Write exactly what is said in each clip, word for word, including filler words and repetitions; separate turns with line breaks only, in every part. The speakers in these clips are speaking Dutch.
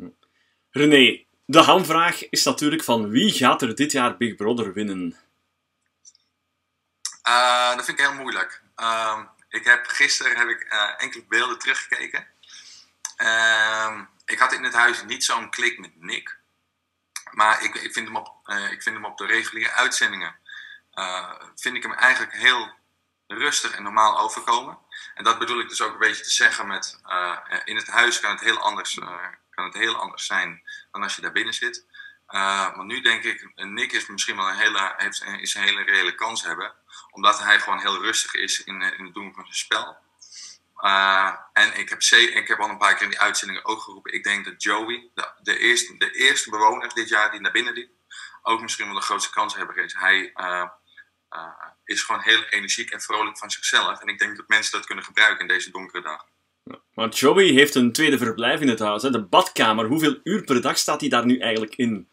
René, de hamvraag is natuurlijk van wie gaat er dit jaar Big Brother winnen?
Uh, dat vind ik heel moeilijk. Uh, ik heb, gisteren heb ik uh, enkele beelden teruggekeken. Uh, ik had in het huis niet zo'n klik met Nick. Maar ik, ik, vind hem op, uh, ik vind hem op de reguliere uitzendingen... Uh, vind ik hem eigenlijk heel rustig en normaal overkomen. En dat bedoel ik dus ook een beetje te zeggen met... Uh, in het huis kan het, heel anders, uh, kan het heel anders zijn dan als je daar binnen zit. Uh, want nu denk ik, Nick is misschien wel een hele, heeft, is een hele reële kans hebben. Omdat hij gewoon heel rustig is in, in het doen van zijn spel. Uh, en ik heb, ik heb al een paar keer in die uitzendingen ook geroepen. Ik denk dat Joey, de, de, eerste, de eerste bewoner dit jaar die naar binnen liep, ook misschien wel de grootste kans hebben. Hij uh, uh, is gewoon heel energiek en vrolijk van zichzelf. En ik denk dat mensen dat kunnen gebruiken in deze donkere dag.
Maar Joey heeft een tweede verblijf in het huis, hè? De badkamer. Hoeveel uur per dag staat hij daar nu eigenlijk in?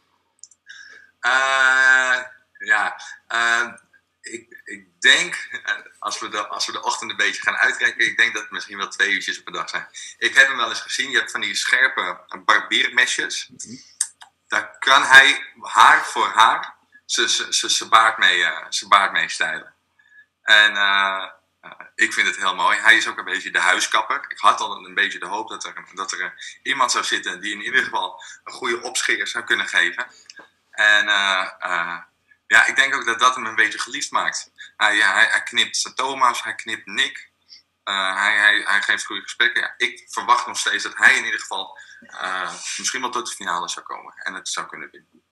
Uh, ja, uh, ik, ik denk, als we, de, als we de ochtend een beetje gaan uitkijken, ik denk dat het misschien wel twee uurtjes per dag zijn. Ik heb hem wel eens gezien, je hebt van die scherpe barbiermesjes. Mm-hmm. Daar kan hij haar voor haar zijn baard mee, uh, baard mee stijlen. En uh, uh, ik vind het heel mooi. Hij is ook een beetje de huiskapper. Ik had al een beetje de hoop dat er, dat er uh, iemand zou zitten die in ieder geval een goede opscheer zou kunnen geven. En uh, uh, ja, ik denk ook dat dat hem een beetje geliefd maakt. Uh, ja, hij, hij knipt Thomas, hij knipt Nick. Uh, hij, hij, hij geeft goede gesprekken. Ja, ik verwacht nog steeds dat hij in ieder geval uh, misschien wel tot de finale zou komen. En het zou kunnen winnen.